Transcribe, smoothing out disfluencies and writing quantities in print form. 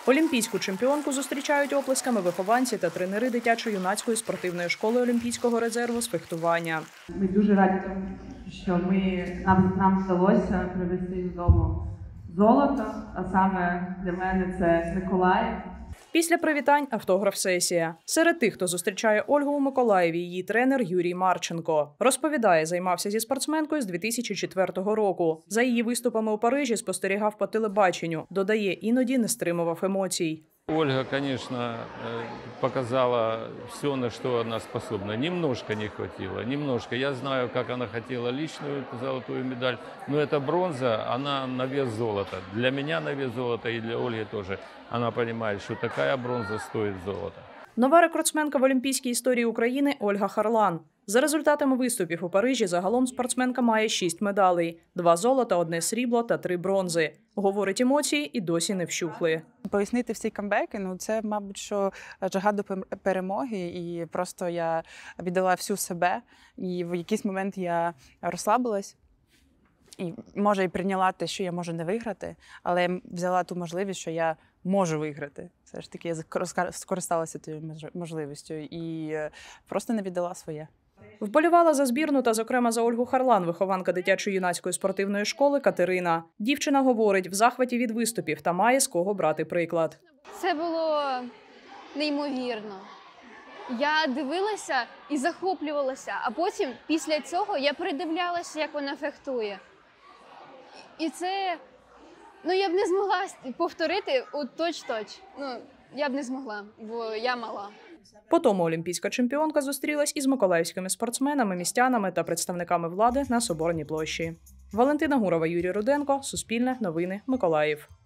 Олімпійську чемпіонку зустрічають оплесками вихованці та тренери дитячо-юнацької спортивної школи Олімпійського резерву з фехтування. Ми дуже раді тому, що нам вдалося привезти додому золото, а саме для мене це Миколаїв. Після привітань автограф-сесія. Серед тих, хто зустрічає Ольгу у Миколаєві, її тренер Юрій Марченко. Розповідає, займався зі спортсменкою з 2004 року. За її виступами у Парижі спостерігав по телебаченню. Додає, іноді не стримував емоцій. Ольга, конечно, показала все, на что она способна. Немножко не хватило, немножко. Я знаю, как она хотела личную золотую медаль, но эта бронза, она на вес золота. Для меня на вес золота и для Ольги тоже. Она понимает, что такая бронза стоит золота. Нова рекордсменка в олімпійській історії України Ольга Харлан. За результатами виступів у Парижі загалом спортсменка має 6 медалей – 2 золота, 1 срібло та 3 бронзи. Говорить, емоції і досі не вщухли. Пояснити всі камбеки, це, мабуть, що жага до перемоги, і просто я віддала всю себе, і в якийсь момент я розслабилась, і, може, і прийняла те, що я можу не виграти, але я взяла ту можливість, що я можу виграти. Все ж таки, я скористалася тією можливістю і просто не віддала своє. Вболівала за збірну та, зокрема, за Ольгу Харлан, вихованка дитячо-юнацької спортивної школи Катерина. Дівчина говорить, в захваті від виступів та має з кого брати приклад. Це було неймовірно. Я дивилася і захоплювалася, а потім, після цього, я передивлялася, як вона фехтує. І це, я б не змогла повторити точ-точ. Я б не змогла, бо я мала. Потім олімпійська чемпіонка зустрілась із миколаївськими спортсменами, містянами та представниками влади на Соборній площі. Валентина Гурова, Юрій Руденко, Суспільне, Новини, Миколаїв.